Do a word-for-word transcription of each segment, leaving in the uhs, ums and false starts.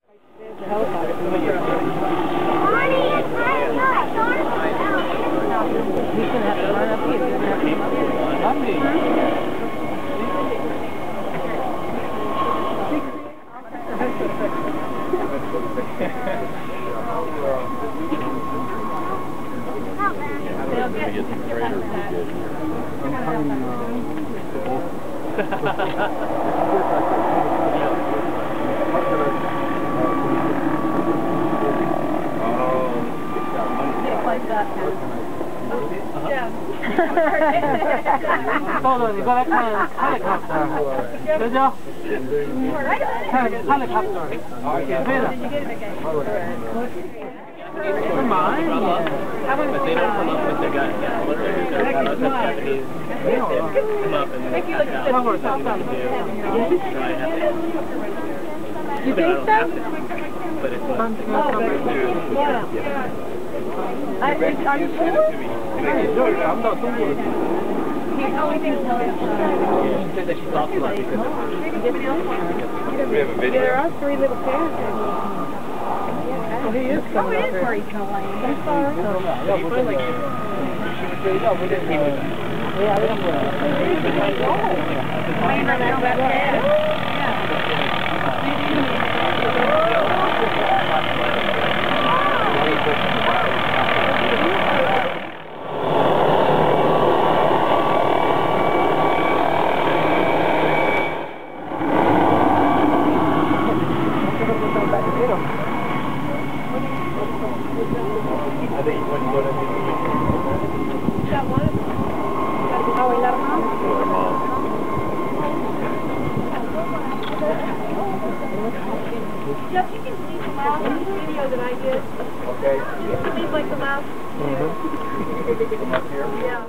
Hold on, you got that kind of helicopter. Did you? Helicopter. Come on. But they don't come up with their guns. Japanese come up and they have something to do. So I have to. You think so? But it's not. I, are you sure? I'm not thinking. He only thinks so. She said that she talks a lot because of her. There are three little parents. Well, he is coming Oh, up it is here. where he's going. I'm sorry. He find like Yeah, I don't know. I know that bad. Jeff, you can see the mouse in the video that I did. Okay. You can see like the mouse. Come up here. Yeah.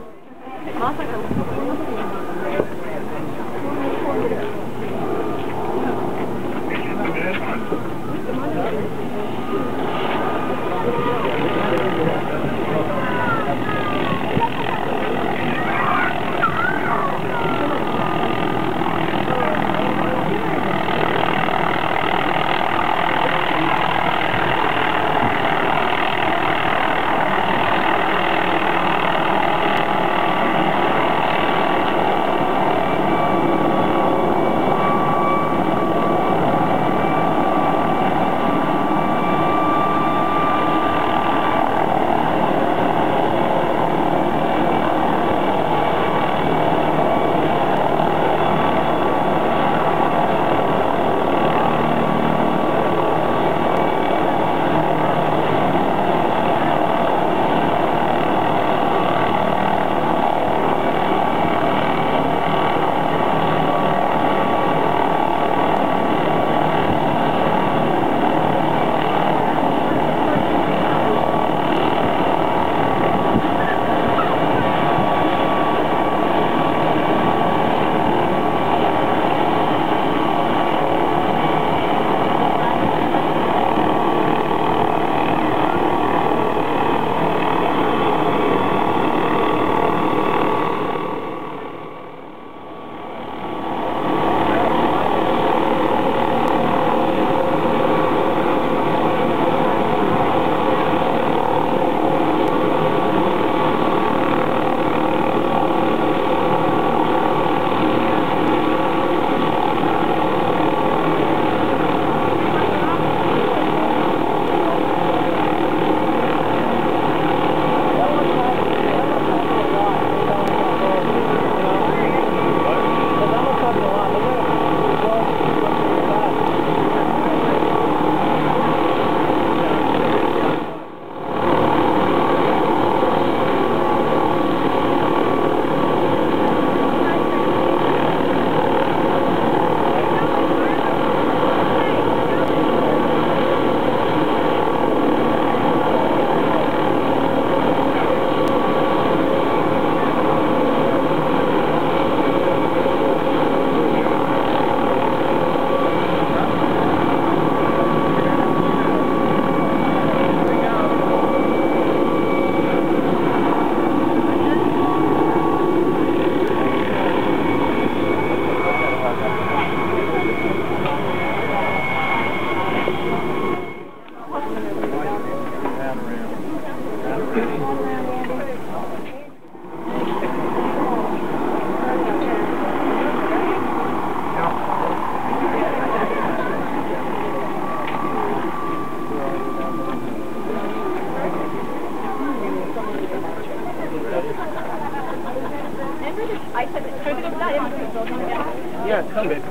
Yeah, come babe.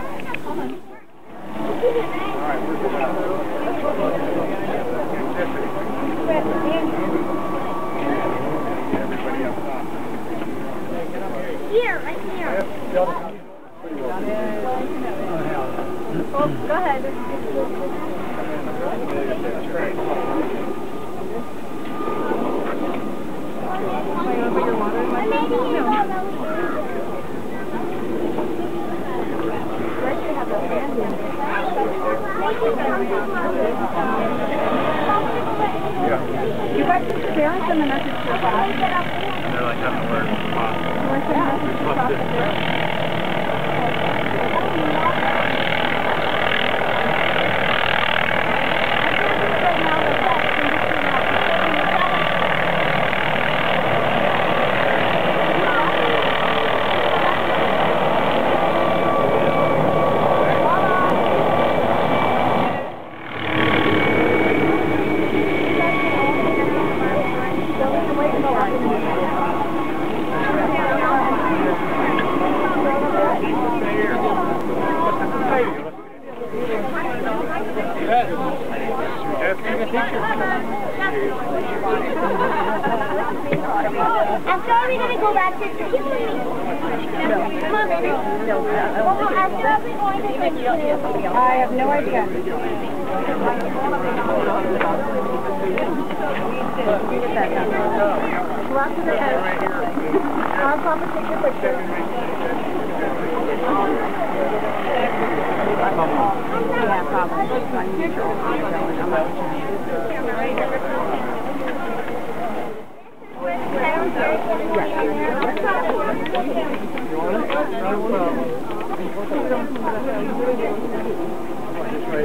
Alright, where's it at? Everybody up top. Here, right here. Oh, go ahead. Yeah. You guys just share and send the message to your boss. They're like having to work. You want to send a message to your boss? After we're gonna go back to the kitchen. Come on, baby. Well, after we're going to the kitchen. I have no idea. Go out to the edge. I'll Papa take your picture. Yeah,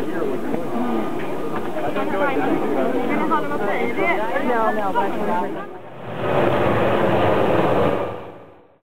No, no, but I